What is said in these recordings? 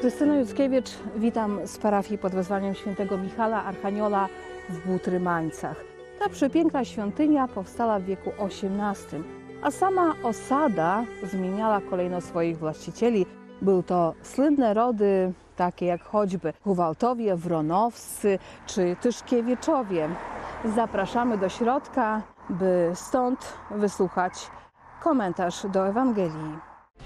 Krystyna Juckiewicz, witam z parafii pod wezwaniem świętego Michała Archanioła w Butrymańcach. Ta przepiękna świątynia powstała w wieku XVIII, a sama osada zmieniała kolejno swoich właścicieli. Były to słynne rody, takie jak choćby Huwałtowie, Wronowscy czy Tyszkiewiczowie. Zapraszamy do środka, by stąd wysłuchać komentarz do Ewangelii.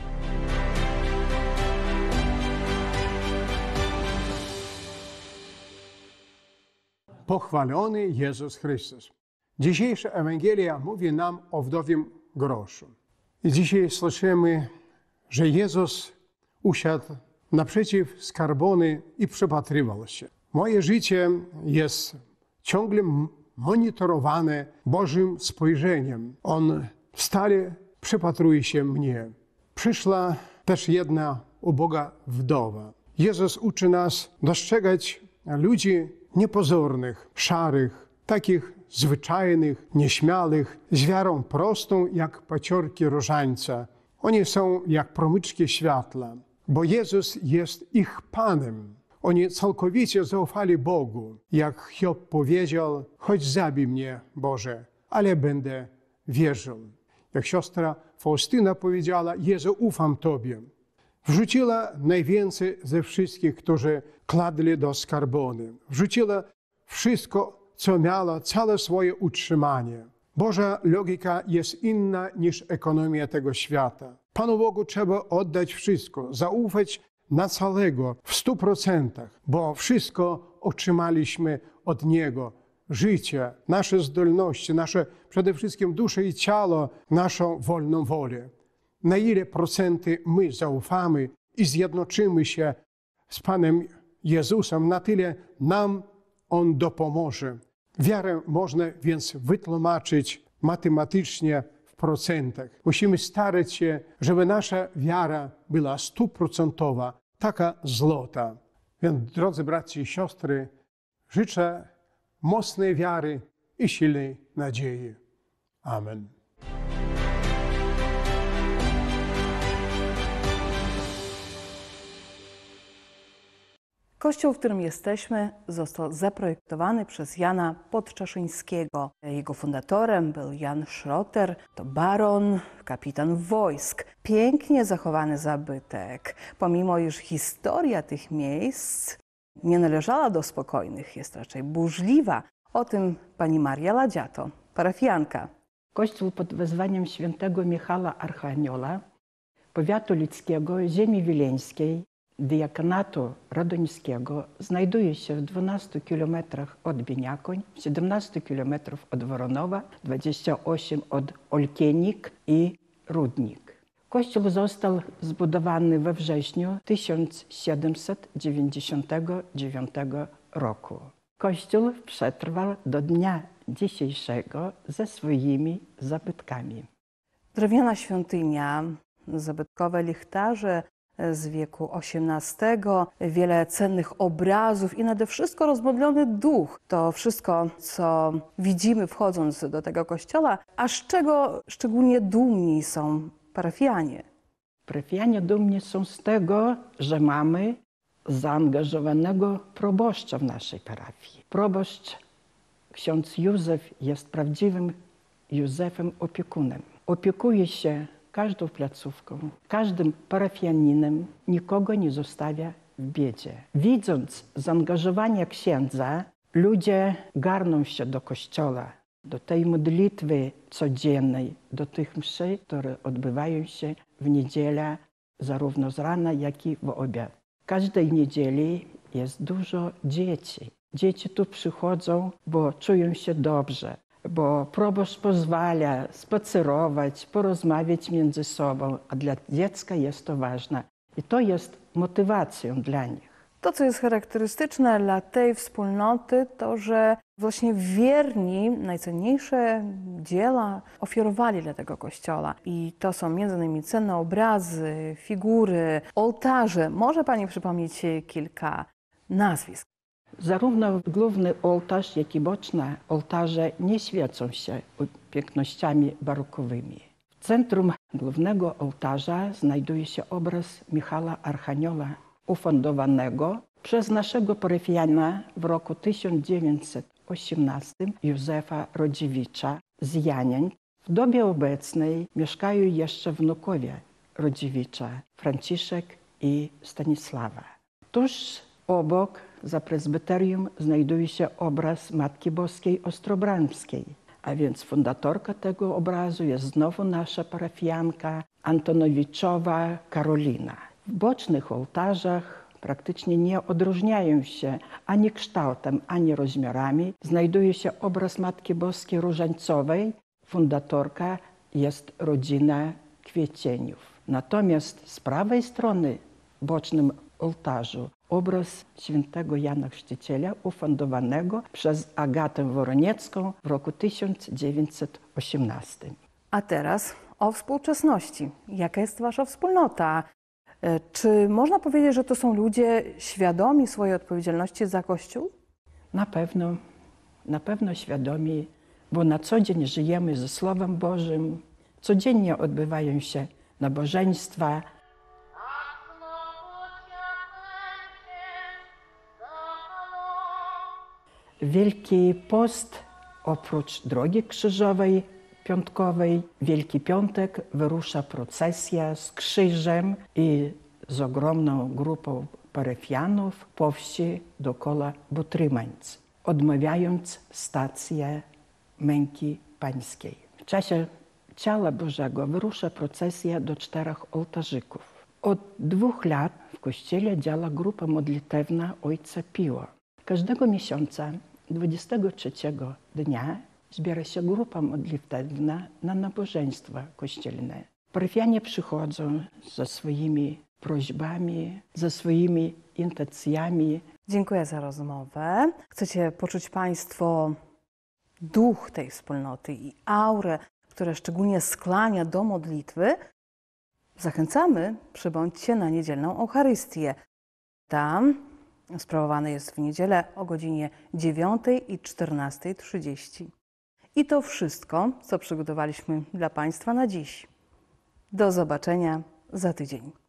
Pochwalony Jezus Chrystus. Dzisiejsza Ewangelia mówi nam o wdowim groszu. I dzisiaj słyszymy, że Jezus usiadł naprzeciw skarbony i przypatrywał się. Moje życie jest ciągle monitorowane Bożym spojrzeniem. On stale przypatruje się mnie. Przyszła też jedna uboga wdowa. Jezus uczy nas dostrzegać ludzi niepozornych, szarych, takich zwyczajnych, nieśmiałych, z wiarą prostą jak paciorki różańca. Oni są jak promyczki światła, bo Jezus jest ich Panem. Oni całkowicie zaufali Bogu. Jak Hiob powiedział, choć zabij mnie, Boże, ale będę wierzył. Jak siostra Faustyna powiedziała, Jezu, ufam Tobie. Wrzuciła najwięcej ze wszystkich, którzy kładli do skarbony. Wrzuciła wszystko, co miała, całe swoje utrzymanie. Boża logika jest inna niż ekonomia tego świata. Panu Bogu trzeba oddać wszystko, zaufać na całego w 100%, bo wszystko otrzymaliśmy od Niego. Życie, nasze zdolności, nasze przede wszystkim duszę i ciało, naszą wolną wolę. Na ile procenty my zaufamy i zjednoczymy się z Panem Jezusem, na tyle nam On dopomoże. Wiarę można więc wytłumaczyć matematycznie w procentach. Musimy starać się, żeby nasza wiara była 100%, taka złota. Więc, drodzy bracia i siostry, życzę mocnej wiary i silnej nadziei. Amen. Kościół, w którym jesteśmy, został zaprojektowany przez Jana Podczaszyńskiego. Jego fundatorem był Jan Schroter, to baron, kapitan wojsk. Pięknie zachowany zabytek. Pomimo iż historia tych miejsc nie należała do spokojnych, jest raczej burzliwa. O tym pani Maria Ladziato, parafianka. Kościół pod wezwaniem świętego Michała Archanioła, powiatu ludzkiego, ziemi wileńskiej, diakonatu radońskiego znajduje się w 12 kilometrach od Bieniakoń, 17 kilometrów od Woronowa, 28 od Olkienik i Rudnik. Kościół został zbudowany we wrześniu 1799 roku. Kościół przetrwał do dnia dzisiejszego ze swoimi zabytkami. Drewniana świątynia, zabytkowe lichtarze z wieku XVIII, wiele cennych obrazów i nade wszystko rozmodlony duch. To wszystko, co widzimy wchodząc do tego kościoła, a z czego szczególnie dumni są parafianie? Parafianie dumni są z tego, że mamy zaangażowanego proboszcza w naszej parafii. Proboszcz, ksiądz Józef, jest prawdziwym Józefem opiekunem. Opiekuje się każdą placówką, każdym parafianinem, nikogo nie zostawia w biedzie. Widząc zaangażowanie księdza, ludzie garną się do kościoła, do tej modlitwy codziennej, do tych mszy, które odbywają się w niedzielę, zarówno z rana, jak i w obiad. Każdej niedzieli jest dużo dzieci. Dzieci tu przychodzą, bo czują się dobrze, bo proboszcz pozwala spacerować, porozmawiać między sobą, a dla dziecka jest to ważne. I to jest motywacją dla nich. To, co jest charakterystyczne dla tej wspólnoty, to, że właśnie wierni najcenniejsze dzieła ofiarowali dla tego kościoła. I to są m.in. cenne obrazy, figury, ołtarze. Może pani przypomnieć kilka nazwisk? Zarówno główny ołtarz, jak i boczne ołtarze nie świecą się pięknościami barokowymi. W centrum głównego ołtarza znajduje się obraz Michała Archanioła, ufundowanego przez naszego parafiana w roku 1918 Józefa Rodziewicza z Janień. W dobie obecnej mieszkają jeszcze wnukowie Rodziewicza, Franciszek i Stanisława. Tuż obok, za prezbyterium, znajduje się obraz Matki Boskiej Ostrobramskiej, a więc fundatorka tego obrazu jest znowu nasza parafianka Antonowiczowa Karolina. W bocznych ołtarzach praktycznie nie odróżniają się ani kształtem, ani rozmiarami. Znajduje się obraz Matki Boskiej Różańcowej. Fundatorka jest rodzina Kwiecieniów. Natomiast z prawej strony w bocznym ołtarzu obraz świętego Jana Chrzciciela ufundowanego przez Agatę Woroniecką w roku 1918. A teraz o współczesności. Jaka jest wasza wspólnota? Czy można powiedzieć, że to są ludzie świadomi swojej odpowiedzialności za Kościół? Na pewno świadomi, bo na co dzień żyjemy ze Słowem Bożym, codziennie odbywają się nabożeństwa. Wielki Post, oprócz Drogi Krzyżowej, piątkowej, Wielki Piątek wyrusza procesja z krzyżem i z ogromną grupą parafianów po wsi dookoła Butrymańc, odmawiając stację Męki Pańskiej. W czasie Ciała Bożego wyrusza procesja do 4 ołtarzyków. Od 2 lat w kościele działa grupa modlitewna Ojca Pio. Każdego miesiąca, 23 dnia, zbiera się grupa modlitewna na nabożeństwa kościelne. Parafianie przychodzą ze swoimi prośbami, ze swoimi intencjami. Dziękuję za rozmowę. Chcecie poczuć państwo duch tej wspólnoty i aurę, która szczególnie skłania do modlitwy? Zachęcamy, przybądźcie na niedzielną Eucharystię. Tam sprawowane jest w niedzielę o godzinie 9 i 14:30. I to wszystko, co przygotowaliśmy dla Państwa na dziś. Do zobaczenia za tydzień.